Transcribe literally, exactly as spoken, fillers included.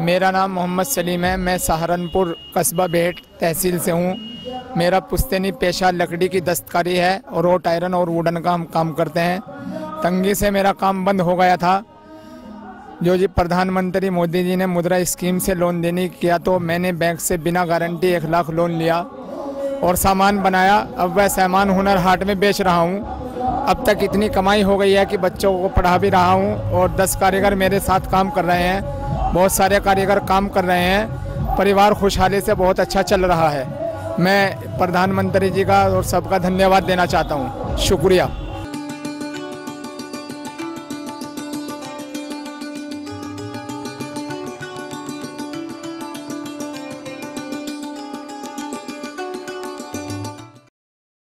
मेरा नाम मोहम्मद सलीम है। मैं सहारनपुर कस्बा बेट तहसील से हूँ। मेरा पुश्तैनी पेशा लकड़ी की दस्तकारी है और रोट आयरन और वुडन का हम काम करते हैं। तंगी से मेरा काम बंद हो गया था। जो जी प्रधानमंत्री मोदी जी ने मुद्रा स्कीम से लोन देने किया तो मैंने बैंक से बिना गारंटी एक लाख लोन लिया और सामान बनाया। अब वह सामान हुनर हाट में बेच रहा हूँ। अब तक इतनी कमाई हो गई है कि बच्चों को पढ़ा भी रहा हूँ और दस कारीगर मेरे साथ काम कर रहे हैं। बहुत सारे कारीगर काम कर रहे हैं। परिवार खुशहाली से बहुत अच्छा चल रहा है। मैं प्रधानमंत्री जी का और सबका धन्यवाद देना चाहता हूँ। शुक्रिया।